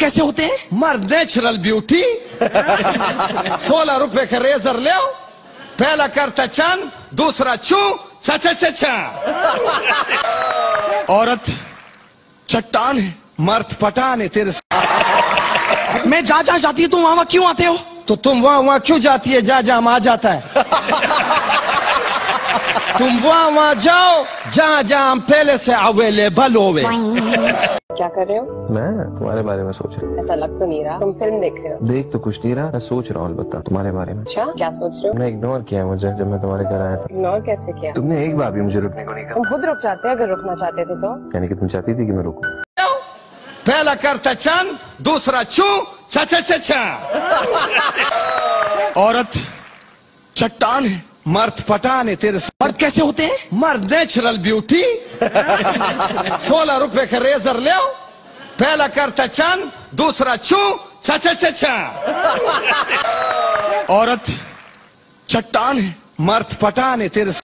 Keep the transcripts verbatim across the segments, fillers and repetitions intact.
कैसे होते हैं? मर्द नेचुरल ब्यूटी। सोलह रुपए का रेजर ले आओ, पहला करता चंद, दूसरा चू चा चा चा चा। औरत चट्टान है, मर्द पठान है तेरे। मैं जहाँ जहाँ जाती है तुम वहां वहां क्यों आते हो? तो तुम वहां वहां क्यों जाती है? जा जा आ जाता है। तुम वहां वहां जाओ जहाँ जहाँ पहले से अवेलेबल होवे। क्या कर रहे हो? मैं तुम्हारे बारे में सोच रहा हूँ। ऐसा लग तो नहीं रहा तुम फिल्म देख रहे हो। देख तो कुछ नहीं रहा, मैं सोच रहा हूँ बता तुम्हारे बारे में। अच्छा क्या सोच रहे हो? तुमने इग्नोर किया मुझे जब मैं तुम्हारे घर आया था। इग्नोर कैसे किया? तुमने एक बार भी मुझे रुकने को नहीं कहा। तुम खुद रुक जाते अगर रुकना चाहते थे तो। यानी कि तुम चाहती थी कि मैं रुकूं। पहला करता चंद, दूसरा चू चा चा चा चा। औरत चट्टान है, मर्द पठान है तेरे। मर्द कैसे होते हैं? मर्द नेचुरल ब्यूटी। सोलह रुपए का रेजर ले आओ, पहला करता चंद, दूसरा चू चा चा चा चा। औरत चट्टान है, मर्द पठान है तेरे।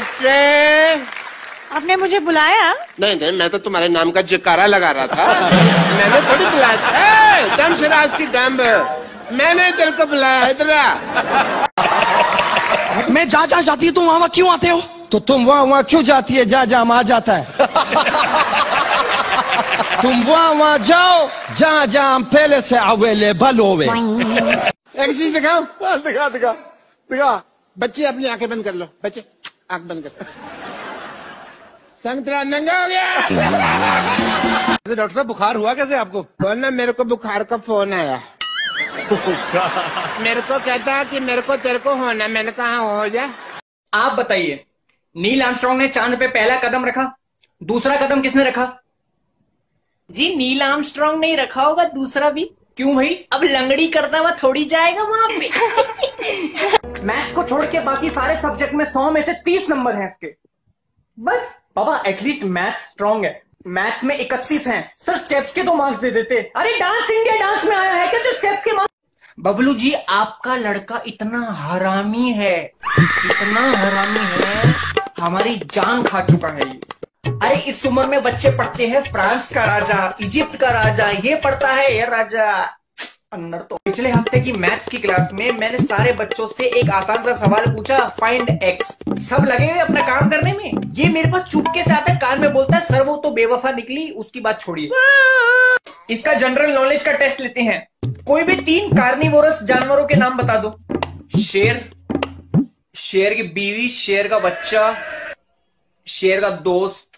आपने मुझे बुलाया? नहीं नहीं, मैं तो तुम्हारे नाम का जयकारा लगा रहा था। मैंने थोड़ी बुलाया था। दम शराज की दम, मैंने दिल को बुलाया। इधर मैं जहाँ जहाँ जाती है तुम वहां वहां क्यों आते हो? तो तुम वहां वहां क्यों जाती है? जा जा आ जाता है। तुम वहां वहां जाओ जहाँ जहाँ पहले से अवेलेबल होवे। एक चीज दिखाओ। दिखा दिखा दिखा। बच्चे अपनी आंखें बंद कर लो। बच्चे आंख बंद कर। संतरा नंगा हो गया। डॉक्टर साहब बुखार हुआ कैसे आपको? कौन ना, मेरे को बुखार का फोन आया। मेरे को कहता कि मेरे को तेरे को होना। मैंने कहा हो जा। आप बताइए, नील आर्मस्ट्रांग ने चांद पे पहला कदम रखा, दूसरा कदम किसने रखा? जी नील आर्मस्ट्रांग नहीं रखा होगा, दूसरा भी। क्यों भाई? अब लंगड़ी करता हुआ थोड़ी जाएगा वहां पे। मैथ्स को छोड़ के बाकी सारे सब्जेक्ट में सौ में से तीस नंबर हैं इसके। बस पापा एटलीस्ट मैथ्स स्ट्रांग है। मैथ्स में इकतीस हैं, सर स्टेप्स के तो मार्क्स दे देते। अरे डांस इंडिया डांस में आया है क्या जो स्टेप्स के मार्क्स? बबलू जी आपका लड़का इतना हरामी है, इतना हरामी है, हमारी जान खा चुका है ये। अरे इस उम्र में बच्चे पढ़ते हैं फ्रांस का राजा, इजिप्ट का राजा, ये पढ़ता है ये राजा अंदर। तो पिछले हफ्ते की मैथ्स की क्लास में मैंने सारे बच्चों से एक आसान सा सवाल पूछा, फाइंड एक्स। सब लगे हुए अपना काम करने में, ये मेरे पास चुपके से आता है, कान में बोलता है सर वो तो बेवफा निकली, उसकी बात छोड़िए। इसका जनरल नॉलेज का टेस्ट लेते हैं। कोई भी तीन कार्निवोरस जानवरों के नाम बता दो। शेर, शेर की बीवी, शेर का बच्चा, शेर का दोस्त,